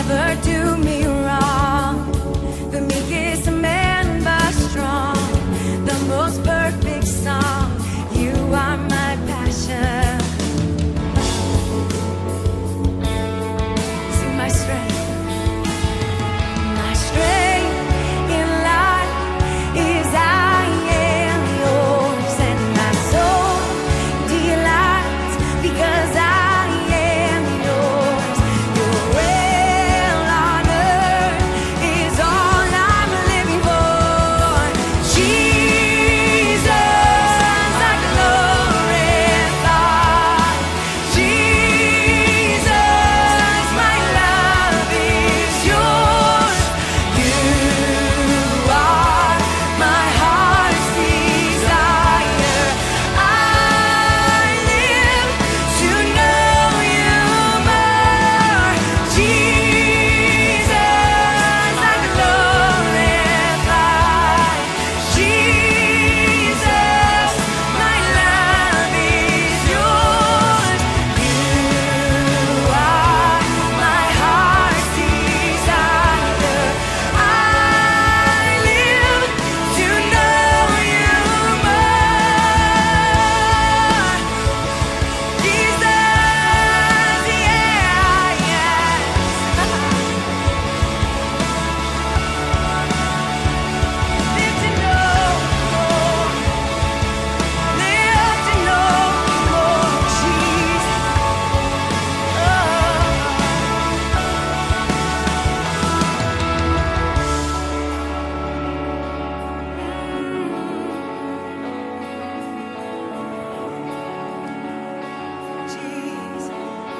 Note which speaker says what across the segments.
Speaker 1: never do me wrong. The meekest man but strong, the most perfect song. You are my passion. See my strength. My strength in life is I am yours, and my soul delights because I am yours. Your will on earth is all I'm living for. Jesus, I glorify. Jesus, my love is yours. You are my heart's desire. I live to know you more. Jesus, I glorify. Jesus, my love is yours. You are my heart's desire. I live to know you more. Jesus, yeah, yes. Live to know more. Live to know more, Jesus. Jesus.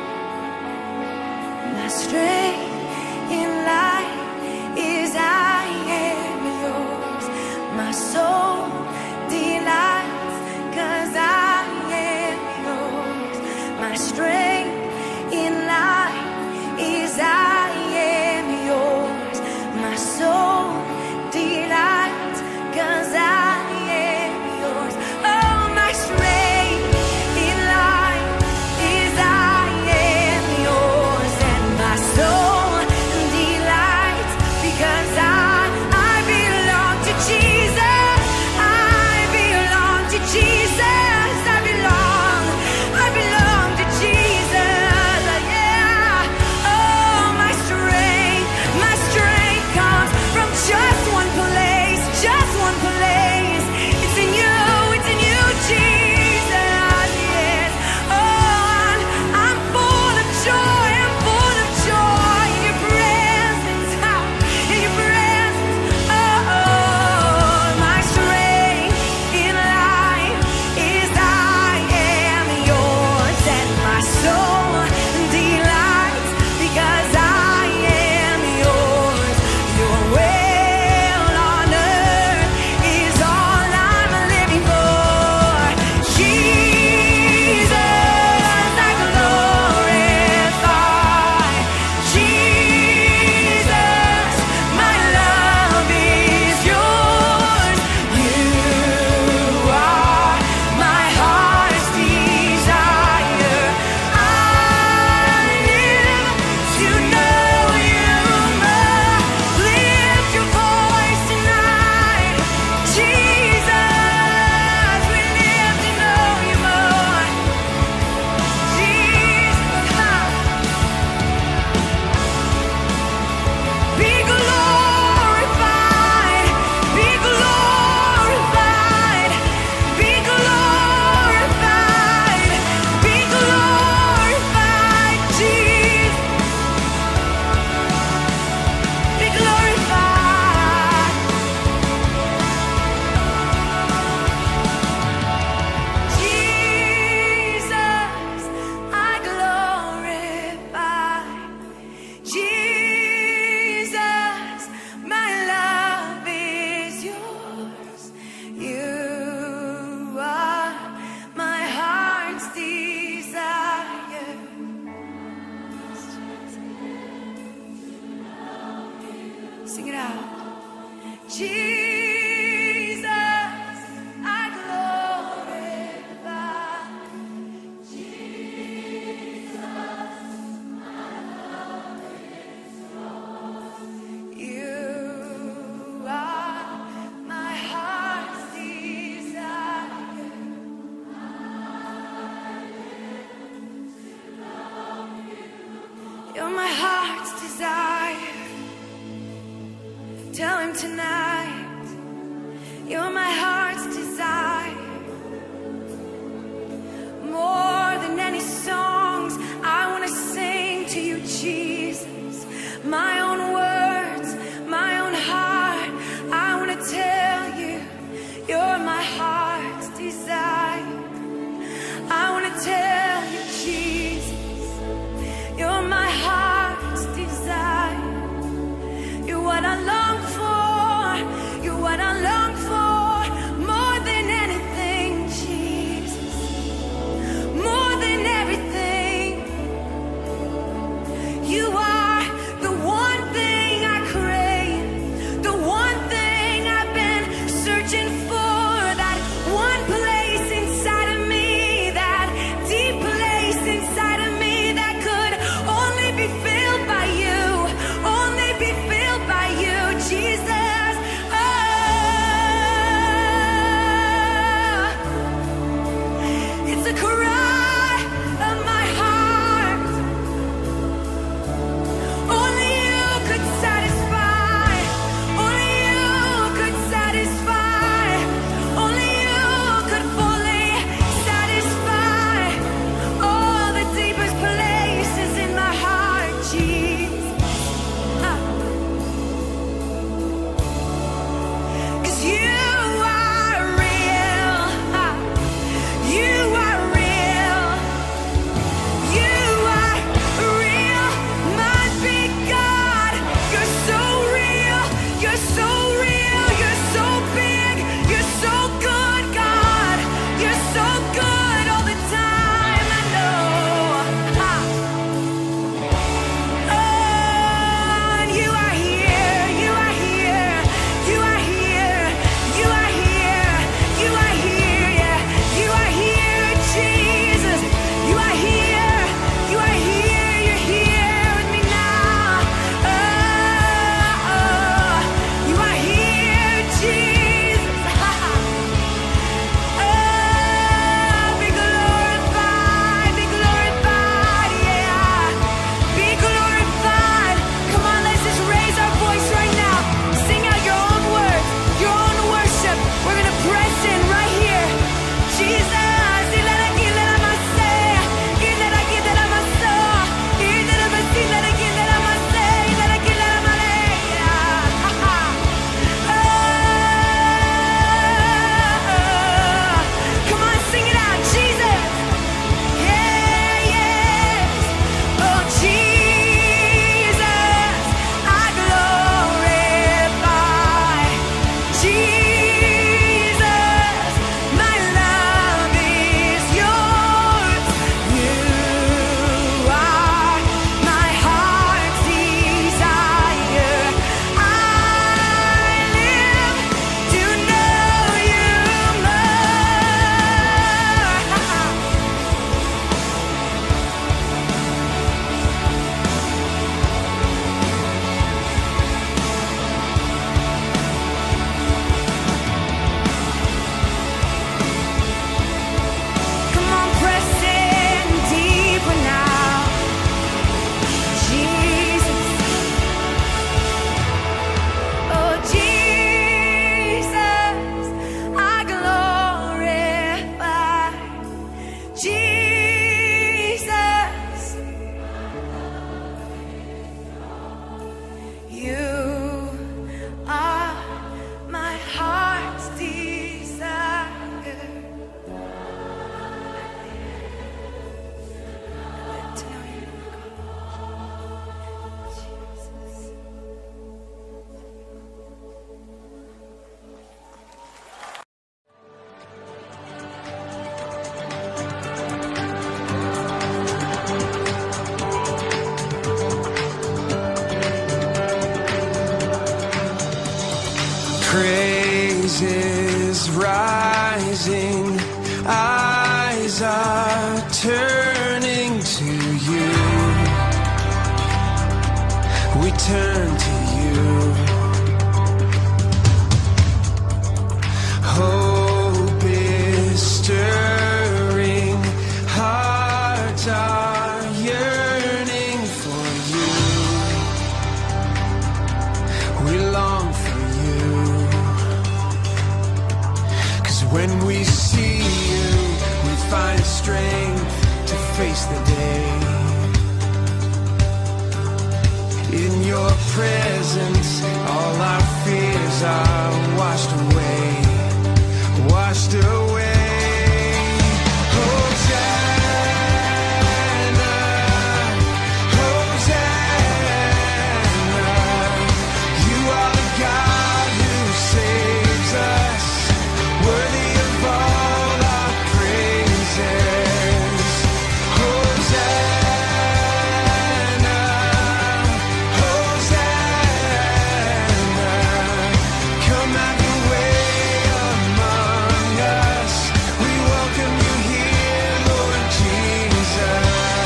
Speaker 1: My strength in life is I am yours. My soul delights 'cause I am yours. My strength in life is I am yours. My soul delights 'cause I am yours. Oh, my strength in life is I am yours, and my soul delights because I belong to Jesus. I belong to Jesus. I belong to Jesus. Yeah. Oh, my strength comes from just one place, just one place. It's in you, Jesus. Yes. Oh, I'm full of joy. I'm full of joy in your presence. In your presence. Oh, my strength in life is I am yours, and my soul delights because I am yours. Your will on earth is all I'm living for. Jesus, I glorify. Jesus, my love is yours. You are my heart's desire. I live to know you more. Lift your voice tonight. Jesus, we live to know you more. Jesus, be glorified, be glorified, be glorified, be glorified, Jesus, be glorified. Jesus, I glorify. Jesus, my love is yours. You are my heart's desire. Sing it out. Jesus, I glorify. Jesus, my love is yours. tonight. You're my heart's desire. More than any songs I want to sing to you, Jesus. My own words, my own heart, I want to tell you, you're my heart's desire. I want to tell you, Jesus, you're my heart's desire. You're what I long for, you're what I long for, more than anything, Jesus, more than everything. You are the one thing I crave, the one thing I've been searching for, that one place inside of me, that deep place inside of me that could only be filled by you, only be filled by you, Jesus. Oh, it's a cry of my heart. Only you could satisfy, only you could satisfy, only you could fully satisfy all the deepest places in my heart, Jesus. 'Cause you are real, you are real, you are real, my big God. You're so real, you're so real, you're so big, you're so good, God. You're so good all the time, I know. Oh, and you are here, you are here, you are here, you are here, you are here, yeah. You are here, Jesus. You are here, you are here, you're here with me now. Oh, you are here, Jesus. Oh, be glorified, yeah. Be glorified. Come on, let's just raise our voice right now. Sing out your own words, your own worship. We're gonna press in right here. Jesus. Come on, sing it out, Jesus. Yeah, yes. Oh, Jesus, I glorify. Jesus, my love is yours. You are my heart's desire. I live to know you Come on, press in deeper now, Jesus. Oh, Jesus, I glorify. Jesus, you are my heart's desire. To know you, Jesus.
Speaker 2: Praise is rising, eyes are turning to you. We turn to you. Hope is stirring, hearts are yearning for you. We long for you. your presence, all our fears are washed away, washed away. Hosanna, Hosanna, you are the God who saves us, worthy of all our praises. Hosanna, Hosanna, come have your way among us. We welcome you here, Lord Jesus.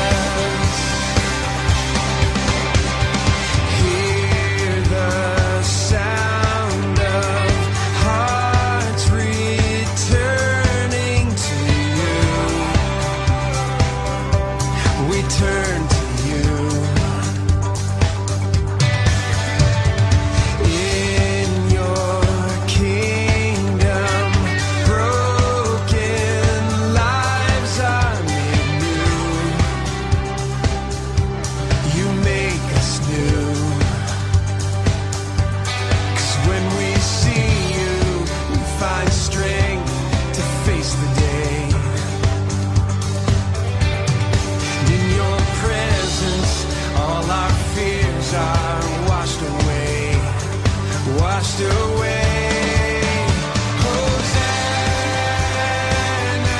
Speaker 2: Hear the sound of hearts returning to you. We turn to you. In your kingdom, broken lives are made new. You make us new. 'Cause when we see you, we find strength to face the day. In your presence, all our fears are washed away, washed away. Hosanna,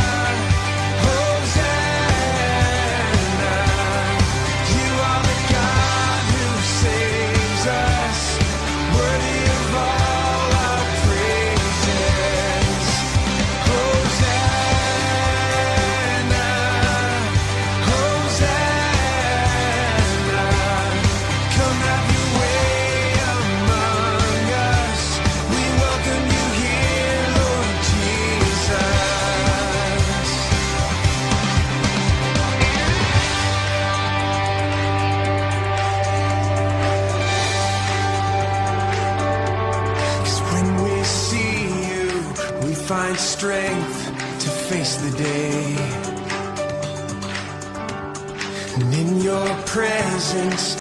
Speaker 2: Hosanna, you are the God who saves us, worthy of all our praises. Hosanna, Hosanna, come have your way among us. We welcome you here, Lord Jesus. Cause when we see you, we find strength to face the day. And in your presence,